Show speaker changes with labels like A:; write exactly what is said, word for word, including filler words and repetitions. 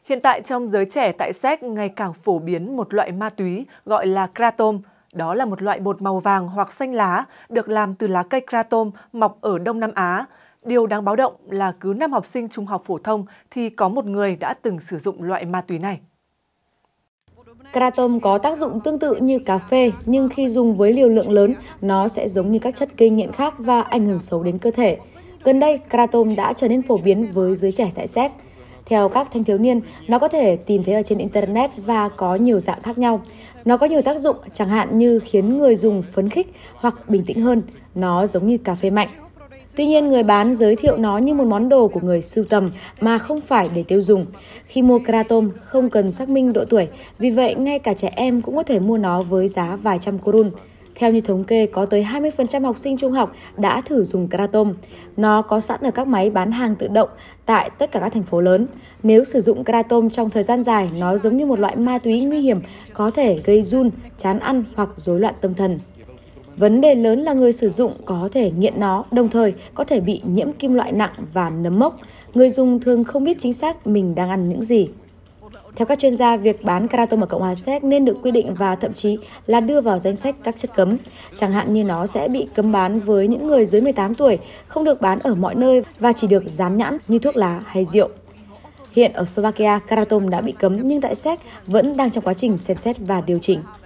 A: Hiện tại trong giới trẻ tại Séc ngày càng phổ biến một loại ma túy gọi là kratom. Đó là một loại bột màu vàng hoặc xanh lá được làm từ lá cây kratom mọc ở Đông Nam Á. Điều đáng báo động là cứ năm học sinh trung học phổ thông thì có một người đã từng sử dụng loại ma túy này.
B: Kratom có tác dụng tương tự như cà phê, nhưng khi dùng với liều lượng lớn, nó sẽ giống như các chất gây nghiện khác và ảnh hưởng xấu đến cơ thể. Gần đây, kratom đã trở nên phổ biến với giới trẻ tại Séc. Theo các thanh thiếu niên, nó có thể tìm thấy ở trên Internet và có nhiều dạng khác nhau. Nó có nhiều tác dụng, chẳng hạn như khiến người dùng phấn khích hoặc bình tĩnh hơn. Nó giống như cà phê mạnh. Tuy nhiên, người bán giới thiệu nó như một món đồ của người sưu tầm mà không phải để tiêu dùng. Khi mua kratom, không cần xác minh độ tuổi, vì vậy ngay cả trẻ em cũng có thể mua nó với giá vài trăm korun. Theo như thống kê, có tới hai mươi phần trăm học sinh trung học đã thử dùng kratom. Nó có sẵn ở các máy bán hàng tự động tại tất cả các thành phố lớn. Nếu sử dụng kratom trong thời gian dài, nó giống như một loại ma túy nguy hiểm, có thể gây run, chán ăn hoặc rối loạn tâm thần. Vấn đề lớn là người sử dụng có thể nghiện nó, đồng thời có thể bị nhiễm kim loại nặng và nấm mốc. Người dùng thường không biết chính xác mình đang ăn những gì. Theo các chuyên gia, việc bán kratom ở Cộng hòa Séc nên được quy định và thậm chí là đưa vào danh sách các chất cấm. Chẳng hạn như nó sẽ bị cấm bán với những người dưới mười tám tuổi, không được bán ở mọi nơi và chỉ được dán nhãn như thuốc lá hay rượu. Hiện ở Slovakia, kratom đã bị cấm nhưng tại Séc vẫn đang trong quá trình xem xét và điều chỉnh.